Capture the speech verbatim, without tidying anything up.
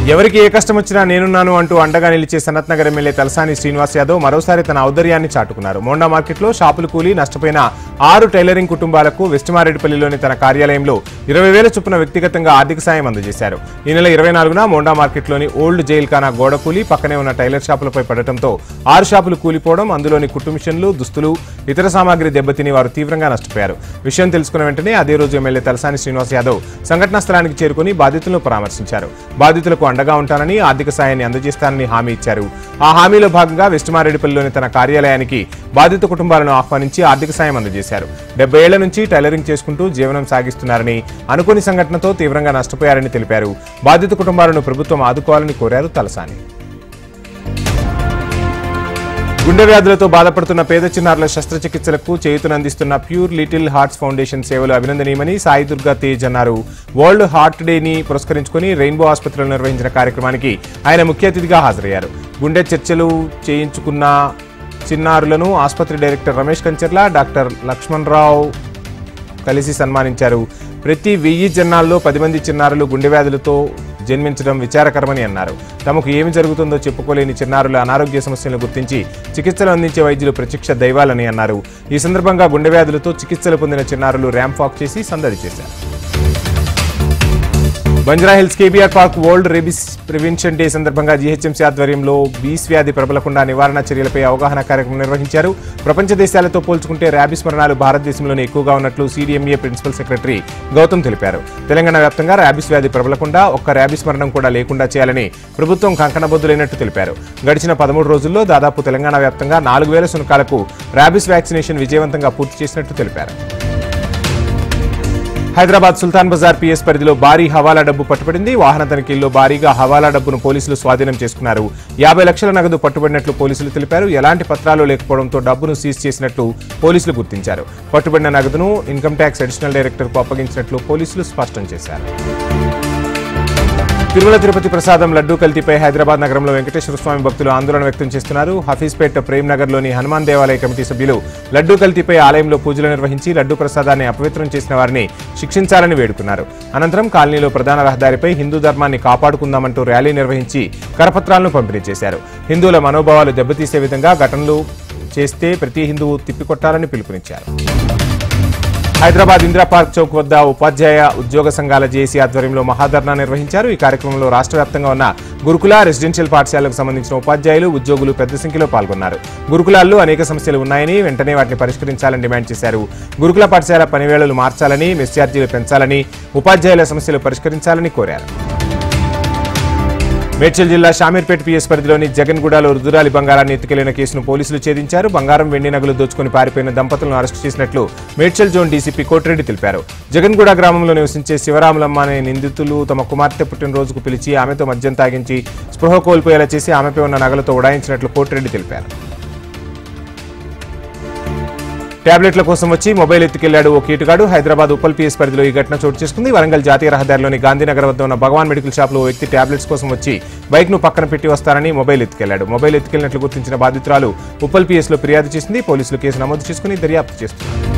ఎవరికి ఏ కష్టం వచ్చినా నేనున్నాను అంటూ అండగా నిలిచే సనత్ నగర్ ఎమ్మెల్యే తలసాని శ్రీనివాస్ యాదవ్ మరోసారి తన ఔదార్యాన్ని చాటుకున్నారు. మోండా మార్కెట్లో షాపులు కూలి నష్టపోయిన ఆరు టైలరింగ్ కుటుంబాలకు వెస్ట్మారెడ్డిపల్లిలోని తన కార్యాలయంలో ఇరవై వేల చొప్పున వ్యక్తిగతంగా ఆర్థిక సాయం అందజేశారు. ఈ నెల ఇరవై నాలుగున మోండా మార్కెట్లోని ఓల్డ్ జైల్ ఖానా గోడ కూలి పక్కనే ఉన్న టైలర్ షాపులపై పడటంతో ఆరు షాపులు కూలిపోవడం, అందులోని కుట్టు మిషన్లు, దుస్తులు, ఇతర సామాగ్రి దెబ్బతిని వారు తీవ్రంగా నష్టపోయారు. విషయం తెలుసుకున్న వెంటనే అదే రోజు ఎమ్మెల్యే తలసాని శ్రీనివాస్ యాదవ్ సంఘటనా స్థలానికి చేరుకుని బాధితులను పరామర్శించారు. బాధితులకు అండగా ఉంటానని, ఆర్థిక సాయాన్ని అందజేస్తానని హామీ ఇచ్చారు. ఆ హామీలో భాగంగా వెస్ట్మారెడ్డిపల్లిలోని తన కార్యాలయానికి బాధిత కుటుంబాలను ఆహ్వానించి ఆర్థిక సాయం అందజేశారు. డెబ్బై ఏళ్ల నుంచి టైలరింగ్ చేసుకుంటూ జీవనం సాగిస్తున్నారని, అనుకోని సంఘటనతో తీవ్రంగా నష్టపోయారని తెలిపారు. బాధిత కుటుంబాలను ప్రభుత్వం ఆదుకోవాలని కోరారు తలసాని. గుండె వ్యాధులతో బాధపడుతున్న పేద చిన్నారుల శస్త్రచికిత్సలకు చేయూతనందిస్తున్న ప్యూర్ లిటిల్ హార్ట్స్ ఫౌండేషన్ సేవలు అభినందనీయమని సాయి దుర్గా తేజ్ అన్నారు. వరల్డ్ హార్ట్ డేని పురస్కరించుకుని రెయిన్బో ఆసుపత్రిలో నిర్వహించిన కార్యక్రమానికి ఆయన ముఖ్య అతిథిగా హాజరయ్యారు. గుండె చర్చలు చేయించుకున్న చిన్నారులను ఆసుపత్రి డైరెక్టర్ రమేష్ కంచర్ల, డాక్టర్ లక్ష్మణ్ రావు కలిసి సన్మానించారు. ప్రతి వెయ్యి జన్నాల్లో పది మంది చిన్నారులు గుండె వ్యాధులతో జన్మించడం విచారకరమని అన్నారు. తమకు ఏమి జరుగుతుందో చెప్పుకోలేని చిన్నారుల అనారోగ్య సమస్యలను గుర్తించి చికిత్సలు అందించే వైద్యులు ప్రత్యక్ష దైవాలని అన్నారు. ఈ సందర్భంగా గుండె వ్యాధులతో చికిత్సలు పొందిన చిన్నారులు ర్యాంప్ వాక్ చేసి సందడి చేశారు. Banjara Hills KBR park world rabies prevention day సందర్భంగా జీహెచ్ఎంసీ ఆధ్వర్యంలో బీస్ వ్యాధి ప్రబలకుండా నివారణ చర్యలపై అవగాహన కార్యక్రమం నిర్వహించారు. ప్రపంచ దేశాలతో పోల్చుకుంటే ర్యాబీస్ మరణాలు భారతదేశంలోనే ఎక్కువగా ఉన్నట్లు సీడీఎంఏ ప్రిన్సిపల్ సెక్రటరీ గౌతమ్ తెలిపారు. తెలంగాణ వ్యాప్తంగా ర్యాబీస్ వ్యాధి ప్రబలకుండా ఒక్క ర్యాబీస్ మరణం కూడా లేకుండా చేయాలని ప్రభుత్వం కంకణబద్దులైనట్టు తెలిపారు. గడిచిన పదమూడు రోజుల్లో దాదాపు తెలంగాణ వ్యాప్తంగా నాలుగు వేల శునకాలకు ర్యాబీస్ వ్యాక్సినేషన్ విజయవంతంగా పూర్తి చేసినట్టు తెలిపారు. హైదరాబాద్ సుల్తాన్ బజార్ పీఎస్ పరిధిలో భారీ హవాలా డబ్బు పట్టుబడింది. వాహన తనిఖీల్లో భారీగా హవాలా డబ్బును పోలీసులు స్వాధీనం చేసుకున్నారు. యాభై లక్షల నగదు పట్టుబడినట్లు పోలీసులు తెలిపారు. ఎలాంటి పత్రాలు లేకపోవడంతో డబ్బును సీజ్ చేసినట్లు పోలీసులు గుర్తించారు. పట్టుబడిన నగదును ఇన్కమ్ ట్యాక్స్ అడిషనల్ డైరెక్టర్కు అప్పగించినట్లు పోలీసులు స్పష్టం చేశారు. తిరుమల తిరుపతి ప్రసాదం లడ్డూ కల్తీపై హైదరాబాద్ నగరంలో వెంకటేశ్వర స్వామి భక్తులు ఆందోళన వ్యక్తం చేస్తున్నారు. హఫీజ్పేట్ ప్రేమ్ నగర్లోని హనుమాన్ దేవాలయ కమిటీ సభ్యులు లడ్డూ కల్తీపై ఆలయంలో పూజలు నిర్వహించి లడ్డూ ప్రసాదాన్ని అపవిత్రం చేసిన వారిని శిక్షించాలని వేడుకున్నారు. అనంతరం కాలనీలో ప్రధాన రహదారిపై హిందూ ధర్మాన్ని కాపాడుకుందామంటూ ర్యాలీ నిర్వహించి కరపత్రాలను పంపిణీ చేశారు. హిందువుల మనోభావాలు దెబ్బతీసే విధంగా ఘటనలు చేస్తే ప్రతి హిందువు తిప్పికొట్టాలని పిలుపునిచ్చారు. హైదరాబాద్ ఇందిరా పార్క్ చౌక్ వద్ద ఉపాధ్యాయ ఉద్యోగ సంఘాల జేఏసీ ఆధ్వర్యంలో మహాధర్నా నిర్వహించారు. ఈ కార్యక్రమంలో రాష్ట్ర వ్యాప్తంగా ఉన్న గురుకుల, రెసిడెన్షియల్ పాఠశాలకు సంబంధించిన ఉపాధ్యాయులు, ఉద్యోగులు పెద్ద సంఖ్యలో పాల్గొన్నారు. గురుకులాల్లో అనేక సమస్యలు ఉన్నాయని, వెంటనే వాటిని పరిష్కరించాలని డిమాండ్ చేశారు. గురుకుల పాఠశాల పనివేళలు మార్చాలని, మెస్ ఛార్జీలు పెంచాలని, ఉపాధ్యాయుల సమస్యలు పరిష్కరించాలని కోరారు. మేడ్చల్ జిల్లా షామీర్పేట పీఎస్ పరిధిలోని జగన్గూడలో రుదురాలి బంగారాన్ని ఎత్తుకెళ్లిన కేసును పోలీసులు ఛేదించారు. బంగారం, వెండి నగలు దోచుకుని పారిపోయిన దంపతులను అరెస్టు చేసినట్లు మేడ్చల్ జోన్ డీసీపీ కోటిరెడ్డి తెలిపారు. జగన్గూడ గ్రామంలో నివసించే శివరాములమ్మ అనే నిందితులు తమ కుమార్తె పుట్టినరోజుకు పిలిచి ఆమెతో మద్యం తాగించి స్పృహ కోల్పోయేలా చేసి ఆమెపై ఉన్న నగలతో ఉడాయించినట్లు కోటిరెడ్డి తెలిపారు. టాబ్లెట్ల కోసం వచ్చి మొబైల్ ఎత్తుకెళ్లాడు ఓ కీటుగాడు. హైదరాబాద్ ఉప్పల్ పీఎస్ పరిధిలో ఈ ఘటన చోటు చేసుకుంది. వరంగల్ జాతీయ రహదారిలోని గాంధీనగర్ వద్ద ఉన్న భగవాన్ మెడికల్ షాప్లో ఓ వ్యక్తి టాబ్లెట్స్ కోసం వచ్చి బైక్ ను పక్కన పెట్టి వస్తారని మొబైల్ ఎత్తుకెళ్లాడు. మొబైల్ ఎత్తుకెళ్లినట్లు గుర్తించిన బాధితురాలు ఉప్పల్ పీఎస్ లో ఫిర్యాదు చేసింది. పోలీసులు కేసు నమోదు చేసుకుని దర్యాప్తు చేస్తున్నారు.